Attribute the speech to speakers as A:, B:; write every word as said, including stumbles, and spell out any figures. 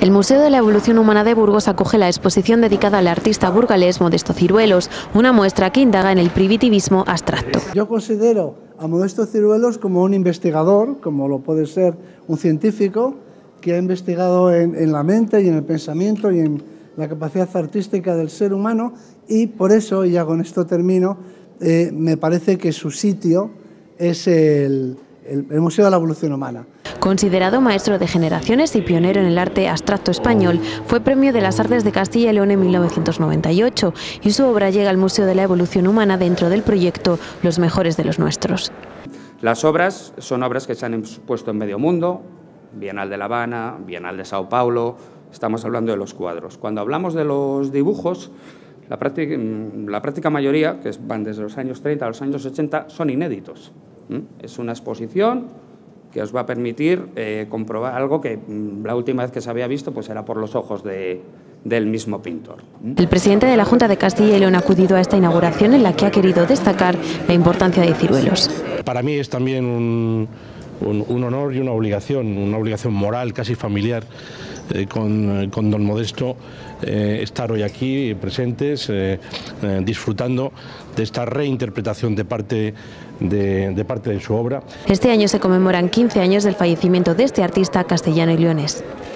A: El Museo de la Evolución Humana de Burgos acoge la exposición dedicada al artista burgalés Modesto Ciruelos, una muestra que indaga en el primitivismo abstracto.
B: Yo considero a Modesto Ciruelos como un investigador, como lo puede ser un científico, que ha investigado en, en la mente y en el pensamiento y en la capacidad artística del ser humano, y por eso, y ya con esto termino, eh, me parece que su sitio es el, el, el Museo de la Evolución Humana.
A: Considerado maestro de generaciones y pionero en el arte abstracto español, fue Premio de las Artes de Castilla y León en mil novecientos noventa y ocho y su obra llega al Museo de la Evolución Humana dentro del proyecto Los Mejores de los Nuestros.
C: Las obras son obras que se han expuesto en medio mundo, Bienal de La Habana, Bienal de Sao Paulo, estamos hablando de los cuadros. Cuando hablamos de los dibujos, la práctica, la práctica mayoría, que van desde los años treinta a los años ochenta, son inéditos. Es una exposición que os va a permitir eh, comprobar algo que mmm, la última vez que se había visto pues era por los ojos de, del mismo pintor.
A: El presidente de la Junta de Castilla y León ha acudido a esta inauguración en la que ha querido destacar la importancia de Ciruelos.
D: Para mí es también un, un, un honor y una obligación, una obligación moral, casi familiar, eh, con, con don Modesto, eh, estar hoy aquí presentes, eh, eh, disfrutando de esta reinterpretación de parte de, de parte de su obra.
A: Este año se conmemoran quince años del fallecimiento de este artista castellano y leonés.